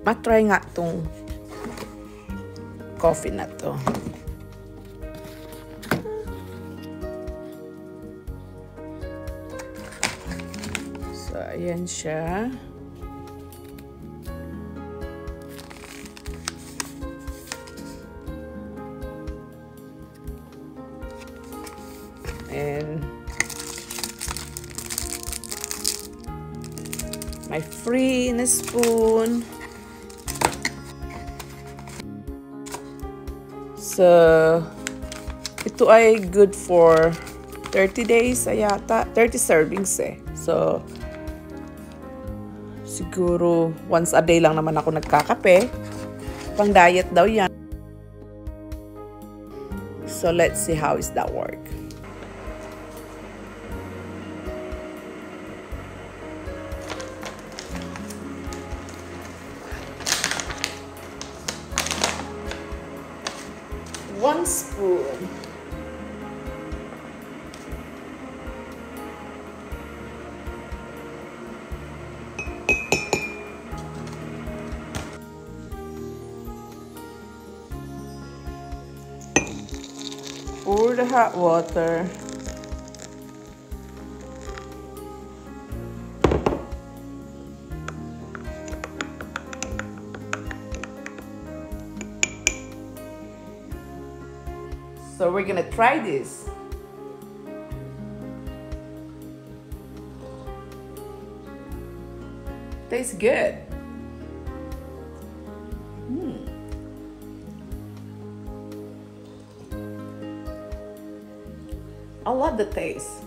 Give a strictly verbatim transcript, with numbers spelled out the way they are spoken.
matry nga tong coffee na to. So, ayan siya. And my free na spoon. So, ito ay good for thirty days ayata. thirty servings eh. So, siguro once a day lang naman ako nagkakape. Pang diet daw yan. So, let's see how is that work. One spoon. Pour the hot water. So we're gonna try this. Tastes good. Mm. I love the taste.